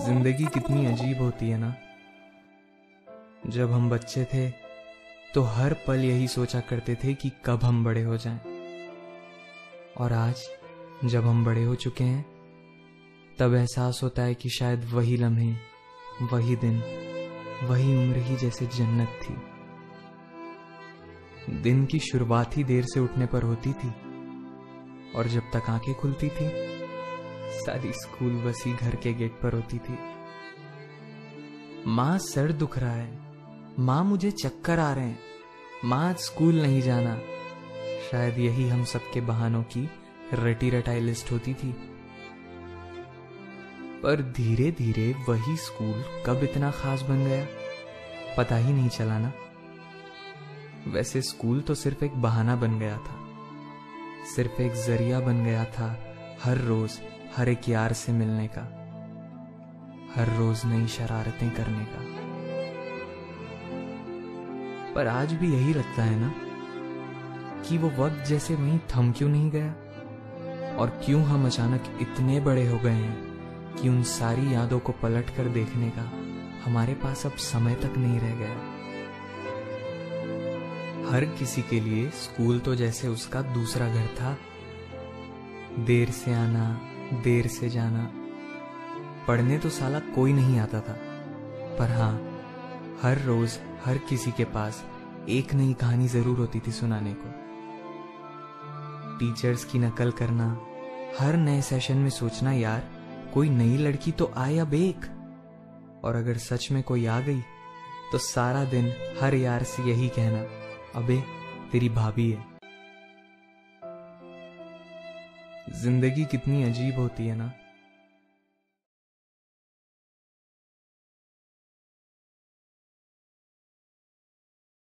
जिंदगी कितनी अजीब होती है ना। जब हम बच्चे थे तो हर पल यही सोचा करते थे कि कब हम बड़े हो जाएं। और आज जब हम बड़े हो चुके हैं तब एहसास होता है कि शायद वही लम्हे, वही दिन, वही उम्र ही जैसे जन्नत थी। दिन की शुरुआत ही देर से उठने पर होती थी और जब तक आंखें खुलती थी सारी स्कूल बस ही घर के गेट पर होती थी। माँ सर दुख रहा है, माँ मुझे चक्कर आ रहे हैं, माँ आज स्कूल नहीं जाना। शायद यही हम सबके बहानों की रटी रटाई लिस्ट होती थी। पर धीरे धीरे वही स्कूल कब इतना खास बन गया पता ही नहीं चला ना। वैसे स्कूल तो सिर्फ एक बहाना बन गया था, सिर्फ एक जरिया बन गया था हर रोज हर एक यार से मिलने का, हर रोज नई शरारतें करने का। पर आज भी यही लगता है ना कि वो वक्त जैसे वहीं थम क्यों नहीं गया, और क्यों हम अचानक इतने बड़े हो गए हैं कि उन सारी यादों को पलट कर देखने का हमारे पास अब समय तक नहीं रह गया। हर किसी के लिए स्कूल तो जैसे उसका दूसरा घर था। देर से आना, देर से जाना। पढ़ने तो साला कोई नहीं आता था, पर हाँ हर रोज हर किसी के पास एक नई कहानी जरूर होती थी सुनाने को। टीचर्स की नकल करना, हर नए सेशन में सोचना यार कोई नई लड़की तो आए अब एक, और अगर सच में कोई आ गई तो सारा दिन हर यार से यही कहना, अबे तेरी भाभी है। जिंदगी कितनी अजीब होती है ना।